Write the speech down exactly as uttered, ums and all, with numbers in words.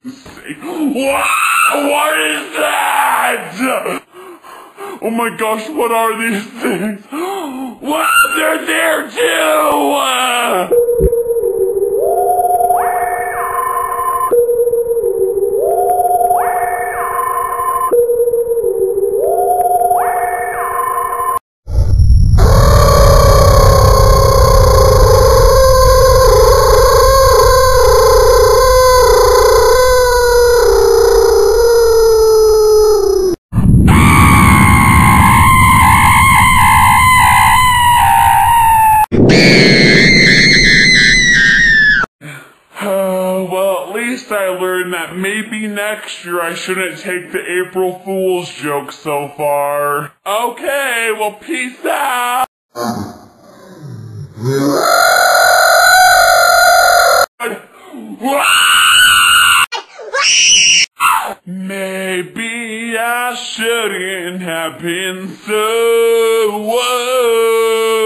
Wow, what is that? Oh my gosh, what are these things? Wow, they're there too! Uh... I learned that maybe next year I shouldn't take the April Fool's joke so far. Okay, well, peace out! Maybe I shouldn't have been so... Whoa.